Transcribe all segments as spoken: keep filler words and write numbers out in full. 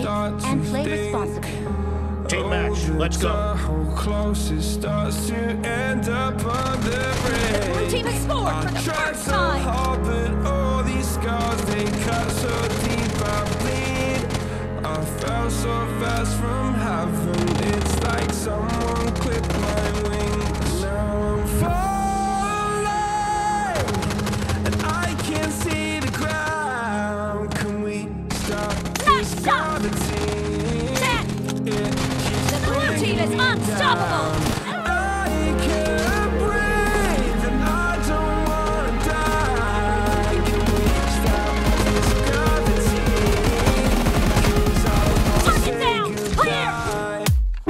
start to and play think. responsibly. Team match, let's go. How close it starts to end up on the The blue ring. team has scored for the I tried first so time. hard, but all these scars, they cut so deep I bleed. I fell so fast from heaven, it's like someone clipped my wings. Now I'm falling, and I can't see the ground. Can we stop this gravity? It keeps The blue team bringing is me unstoppable. down. I can't breathe, and I don't wanna die. Can we stop this gravity? 'Cause I wanna Target say down. Clear. goodbye.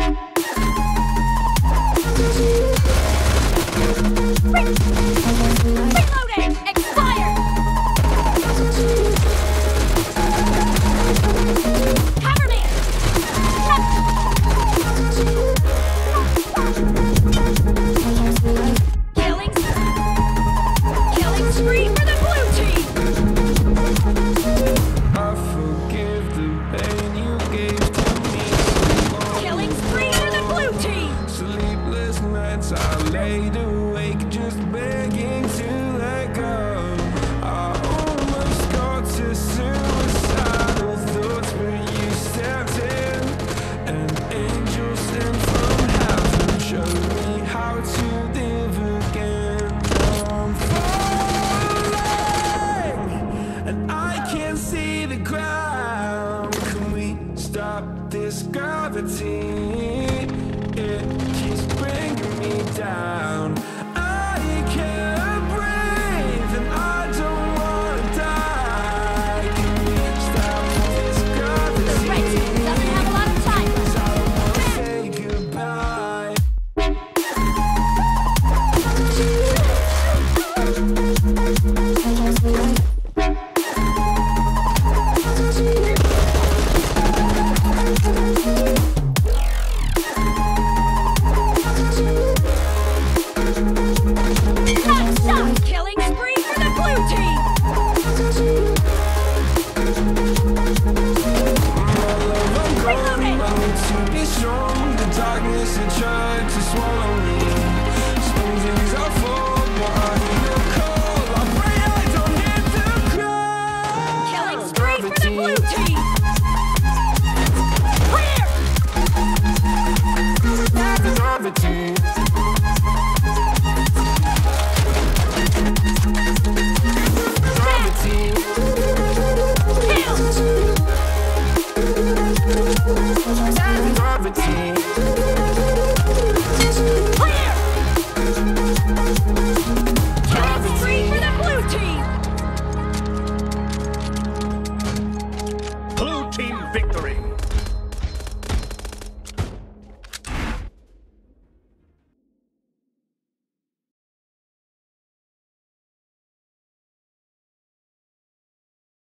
Reloading! Expired! Cover me! Killing... Killing spree for the blue team! I forgive the pain you gave to me so long. Killing spree for the blue team! Sleepless nights I laid awake just begging to let go. I almost got to suicidal thoughts, but you stepped in. An angel sent from heaven showed me how to live again. Now I'm falling, and I can't see the ground. Can we stop this gravity? It keeps bringing me down.